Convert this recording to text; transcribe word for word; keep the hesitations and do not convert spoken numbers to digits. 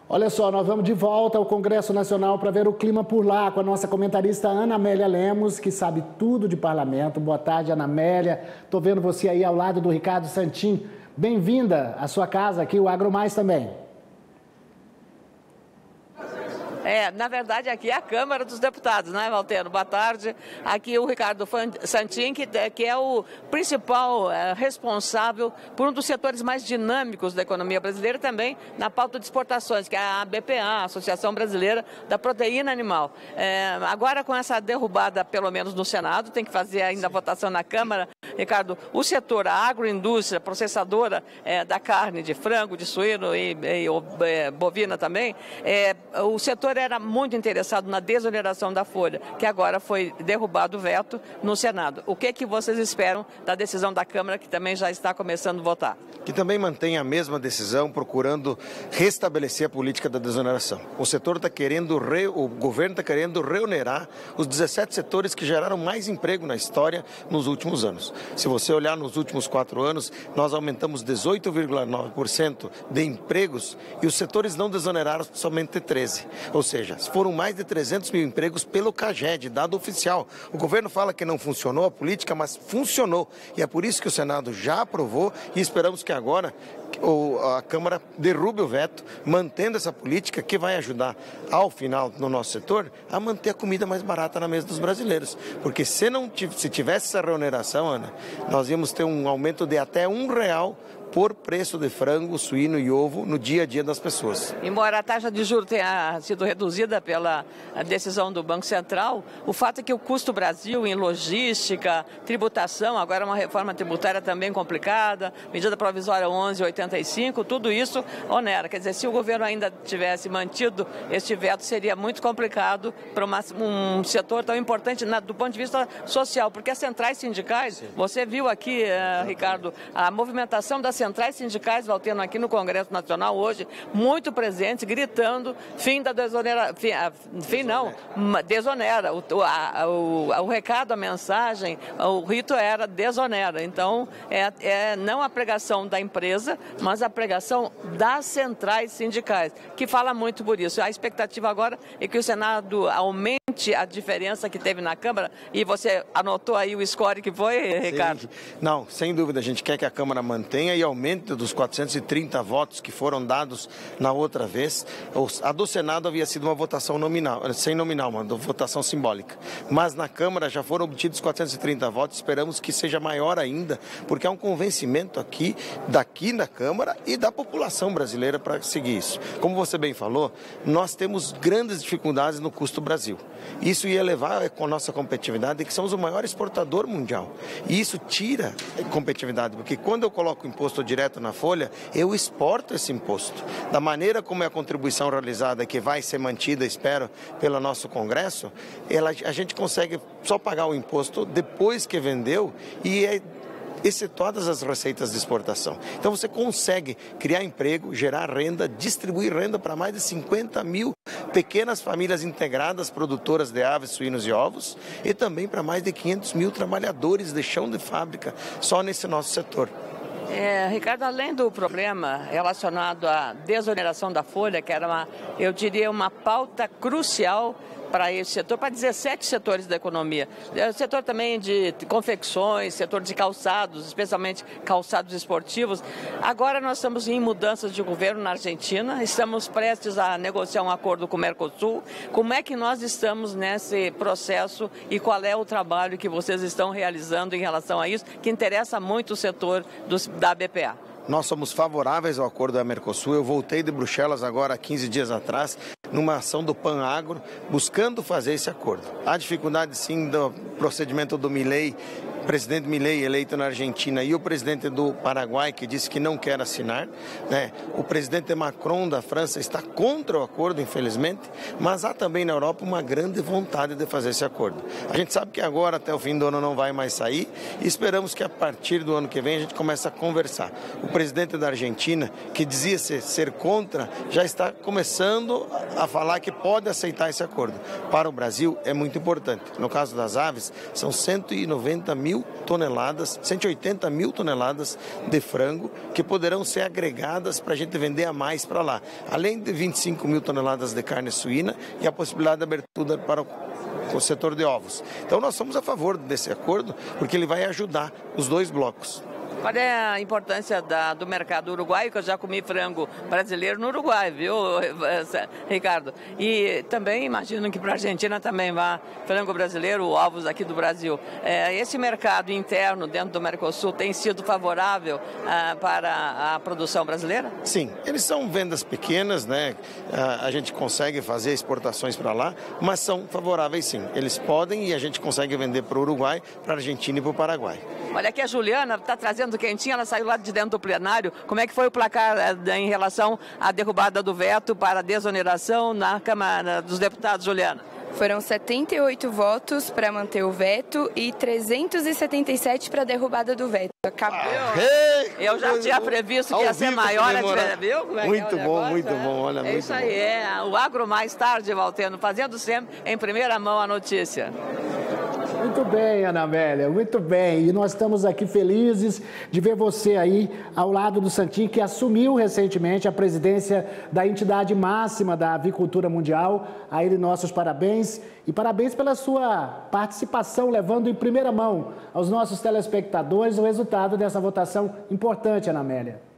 Olha só, nós vamos de volta ao Congresso Nacional para ver o clima por lá com a nossa comentarista Ana Amélia Lemos, que sabe tudo de parlamento. Boa tarde, Ana Amélia. Estou vendo você aí ao lado do Ricardo Santin. Bem-vinda à sua casa aqui, o Agro Mais também. É, na verdade, aqui é a Câmara dos Deputados, né, Valtero? Boa tarde. Aqui o Ricardo Santin, que, que é o principal é, responsável por um dos setores mais dinâmicos da economia brasileira, também na pauta de exportações, que é a B P A, a Associação Brasileira da Proteína Animal. É, agora, com essa derrubada, pelo menos no Senado, tem que fazer ainda a votação na Câmara, Ricardo, o setor, a agroindústria processadora é, da carne de frango, de suíno e, e é, bovina também, é, o setor era muito interessado na desoneração da folha, que agora foi derrubado o veto no Senado. O que, que vocês esperam da decisão da Câmara, que também já está começando a votar? Que também mantém a mesma decisão, procurando restabelecer a política da desoneração. O setor está querendo, re... o governo está querendo reonerar os dezessete setores que geraram mais emprego na história nos últimos anos. Se você olhar nos últimos quatro anos, nós aumentamos dezoito vírgula nove por cento de empregos e os setores não desoneraram somente treze. Ou seja, foram mais de trezentos mil empregos pelo CAGED, dado oficial. O governo fala que não funcionou a política, mas funcionou. E é por isso que o Senado já aprovou e esperamos que agora a Câmara derrube o veto, mantendo essa política que vai ajudar, ao final, no nosso setor, a manter a comida mais barata na mesa dos brasileiros. Porque se não se tivesse essa reoneração, Ana, nós íamos ter um aumento de até um real por preço de frango, suíno e ovo no dia a dia das pessoas. Embora a taxa de juros tenha sido reduzida pela decisão do Banco Central, o fato é que o custo Brasil em logística, tributação, agora uma reforma tributária também complicada, medida provisória onze oitenta e cinco, tudo isso onera. Quer dizer, se o governo ainda tivesse mantido este veto, seria muito complicado para uma, um setor tão importante na, do ponto de vista social, porque as centrais sindicais, Sim. você viu aqui, uh, Ricardo, a movimentação das centrais sindicais, Valtero, aqui no Congresso Nacional hoje, muito presentes, gritando fim da desonera, fim, fim não, desonera. O, a, o, o recado, a mensagem, o rito era desonera. Então, é, é não a pregação da empresa, mas a pregação das centrais sindicais, que fala muito por isso. A expectativa agora é que o Senado aumente a diferença que teve na Câmara, e você anotou aí o score que foi, Ricardo? Sim. Não, sem dúvida, a gente quer que a Câmara mantenha e aumento dos quatrocentos e trinta votos que foram dados na outra vez. A do Senado havia sido uma votação nominal, sem nominal, uma votação simbólica. Mas na Câmara já foram obtidos quatrocentos e trinta votos, esperamos que seja maior ainda, porque há um convencimento aqui, daqui na Câmara e da população brasileira para seguir isso. Como você bem falou, nós temos grandes dificuldades no custo Brasil. Isso ia levar com a nossa competitividade, que somos o maior exportador mundial. E isso tira competitividade, porque quando eu coloco o imposto direto na folha, eu exporto esse imposto. Da maneira como é a contribuição realizada, que vai ser mantida, espero, pelo nosso Congresso, ela, a gente consegue só pagar o imposto depois que vendeu e é excetuadas as receitas de exportação. Então você consegue criar emprego, gerar renda, distribuir renda para mais de cinquenta mil pequenas famílias integradas, produtoras de aves, suínos e ovos, e também para mais de quinhentos mil trabalhadores de chão de fábrica, só nesse nosso setor. É, Ricardo, além do problema relacionado à desoneração da folha, que era uma, eu diria, uma pauta crucial para esse setor, para dezessete setores da economia. O setor também de confecções, setor de calçados, especialmente calçados esportivos. Agora nós estamos em mudanças de governo na Argentina, estamos prestes a negociar um acordo com o Mercosul. Como é que nós estamos nesse processo e qual é o trabalho que vocês estão realizando em relação a isso, que interessa muito o setor dos, da B P A? Nós somos favoráveis ao acordo da Mercosul. Eu voltei de Bruxelas agora há quinze dias atrás, numa ação do PAN Agro, buscando fazer esse acordo. Há dificuldade, sim, do procedimento do Milei, presidente Milei eleito na Argentina, e o presidente do Paraguai, que disse que não quer assinar, né? O presidente Macron da França está contra o acordo, infelizmente, mas há também na Europa uma grande vontade de fazer esse acordo. A gente sabe que agora, até o fim do ano, não vai mais sair, e esperamos que a partir do ano que vem a gente comece a conversar. O presidente da Argentina, que dizia ser, ser contra, já está começando a falar que pode aceitar esse acordo. Para o Brasil é muito importante. No caso das aves, são cento e noventa mil mil toneladas, cento e oitenta mil toneladas de frango que poderão ser agregadas para a gente vender a mais para lá. Além de vinte e cinco mil toneladas de carne suína e a possibilidade de abertura para o o setor de ovos. Então nós somos a favor desse acordo porque ele vai ajudar os dois blocos. Qual é a importância da, do mercado uruguaio, que eu já comi frango brasileiro no Uruguai, viu, Ricardo? E também imagino que para a Argentina também vá frango brasileiro, ovos aqui do Brasil. É, esse mercado interno dentro do Mercosul tem sido favorável ah, para a produção brasileira? Sim, eles são vendas pequenas, né? A, a gente consegue fazer exportações para lá, mas são favoráveis sim. Eles podem e a gente consegue vender para o Uruguai, para a Argentina e para o Paraguai. Olha aqui a Juliana está trazendo quentinha, ela saiu lá de dentro do plenário. Como é que foi o placar em relação à derrubada do veto para a desoneração na Câmara dos Deputados, Juliana? Foram setenta e oito votos para manter o veto e trezentos e setenta e sete para a derrubada do veto. Acabou. Eu já tinha previsto que ia ser maior, viu? Muito bom, muito bom. Olha, é isso aí, é o Agro Mais Tarde, Valteno, fazendo sempre em primeira mão a notícia. Muito bem, Ana Amélia, muito bem. E nós estamos aqui felizes de ver você aí ao lado do Santin, que assumiu recentemente a presidência da entidade máxima da avicultura mundial. A ele nossos parabéns e parabéns pela sua participação, levando em primeira mão aos nossos telespectadores o resultado dessa votação importante, Ana Amélia.